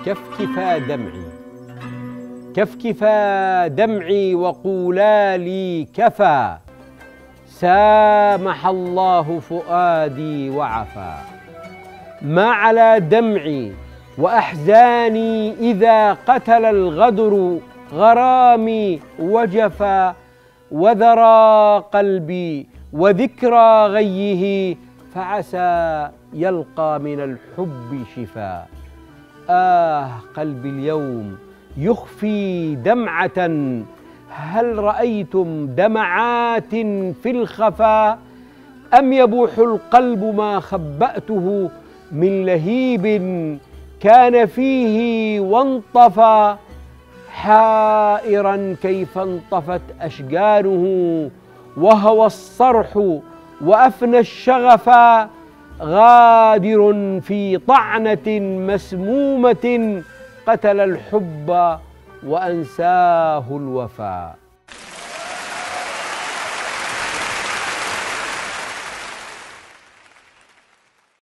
كفكفا دمعي، كفكفا دمعي وقولا لي كفى، سامح الله فؤادي وعفا. ما على دمعي وأحزاني إذا قتل الغدر غرامي وجفا، وذرى قلبي وذكرى غيه، فعسى يلقى من الحب شفا. قلبي اليوم يخفي دمعة، هل رأيتم دمعات في الخفا؟ أم يبوح القلب ما خبأته من لهيب كان فيه وانطفى، حائرا كيف انطفت أشجانه وهوى الصرح وأفنى الشغفا، غادر في طعنة مسمومة قتل الحب وأنساه الوفا.